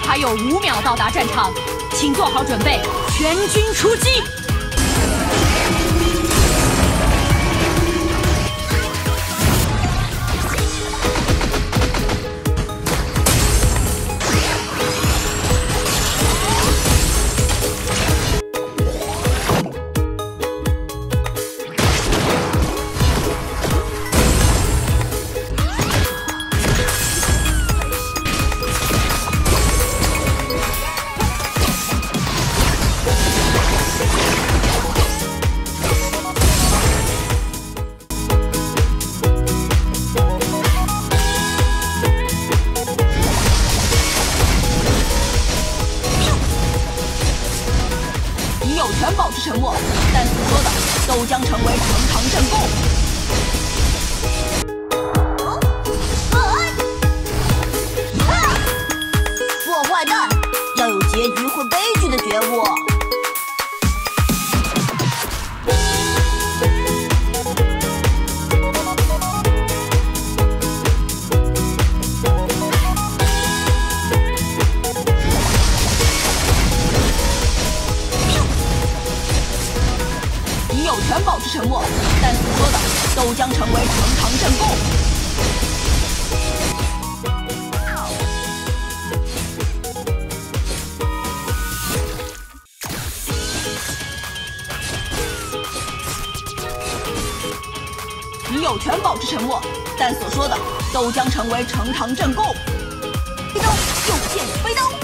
还有5秒到达战场，请做好准备，全军出击！ 你有权保持沉默，但所说的都将成为呈堂证供。 做坏蛋要有结局会悲剧的觉悟。 你有权保持沉默，但所说的都将成为呈堂证供。你有权保持沉默，但所说的都将成为呈堂证供。 飞刀，右键飞刀。